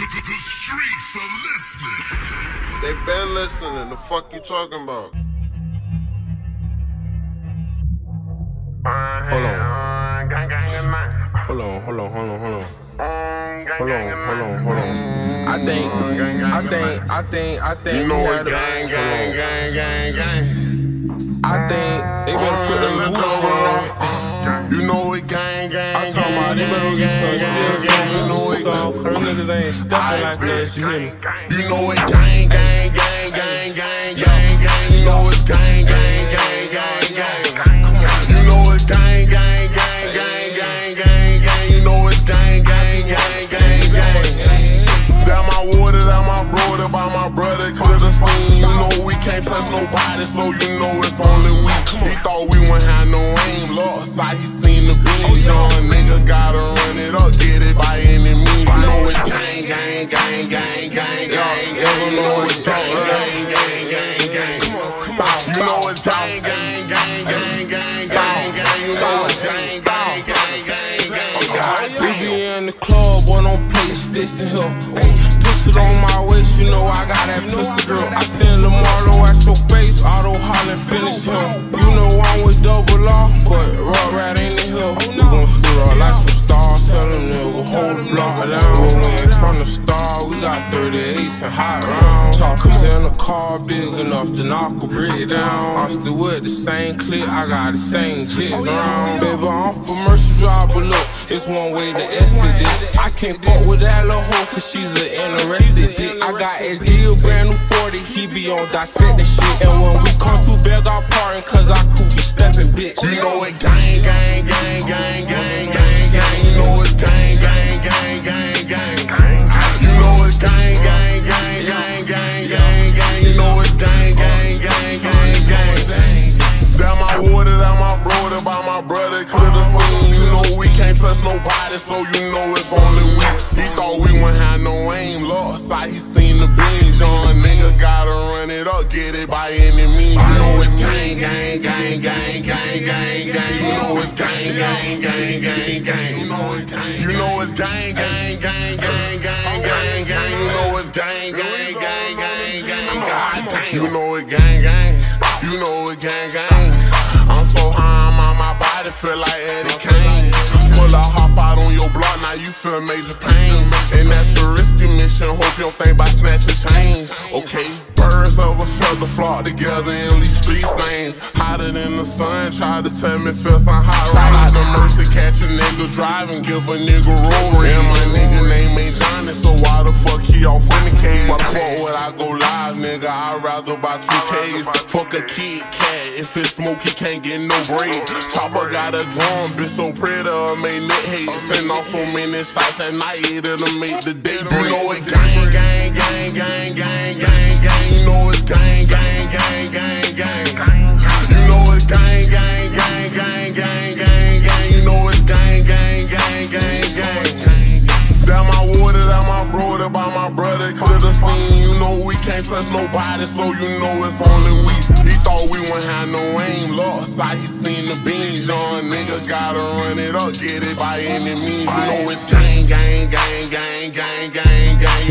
The streets are listening. They been listening. The fuck you talking about? Hold on. I think You know it, gang. I think they better put them boots on. You know it gang. I'm talking about they better get some still gang. You know it Cause them niggas ain't stepping like us, you hear me? You know it gang. You know it's gang. You know it's gang. You know it's gang. That my water, that my brother, by my brother could've seen. You know we can't trust nobody, so you know it's only we. He thought we wouldn't have no aim, Lord sight, he seen the beans. Young nigga gotta run it up, get it by any means. You know it's gang. You know it's gang. Come on. You know it's gang. You know it's gang. We be in the club, boy, don't play sticks in here. Pistol on my waist, you know I got that pistol, girl. I send Lamarlo at your face, auto holler, finish him. You know I'm with double R, but raw rat ain't in here. We gon' shoot all like some stars, tell them nigga hold the block down. When from the start, we got 38s and hot rounds. Talkers in the car, big enough to knock a brick down. I'm still with the same clip, I got the same chicks around. Baby, I'm for Mercy Drive, but look, it's one way to exit this. I can't fuck with that little hoe, cause she's an interested bitch. I got SD, a brand new 40, he be on dissecting shit. And when we come through, beg our pardon, cause our crew be stepping, bitch. You know it gang. You know it's gang. You know it's gang. You know it's gang. That my water, that my brother, by my brother could've seen. You know we can't trust nobody, so you know it's only we. He thought we wouldn't have no aim, Lord sight, he seen the beans. Young nigga gotta run it up, get it by any means. You know it's gang. You know it's gang. You know it's gang. You know it's gang. You know it's gang. You know it gang. You know it gang. I'm so high, I'm on my body, feel like Eddie Kane. Pull a hop out on your block, now you feel major pain. And that's a risky mission, hope you don't think about snatching chains. Okay, birds of a feather flock together in these street lanes. Hotter than the sun, try to tell me feel some hot rain. Shout out to Mercy, catch a nigga driving, give a nigga roll. And my nigga name ain't Johnny, so why the fuck he off in the cage? Why the fuck would I go live, nigga? I'd rather buy 2Ks. Fuck a Kit Kat, if it's smoke, he can't get no break. Chopper got a drum, bitch so pretty, made Nick hate. Send off so many shots at night, it'll make the day break. You know it gang. You know it's gang. You know it's gang. You know it's gang. That my water, that my brother, by my brother could've seen. You know we can't trust nobody, so you know it's only we. He thought we wouldn't have no aim, Lord sight, he seen the beans. Young nigga gotta run it up, get it by any means. You know it's gang.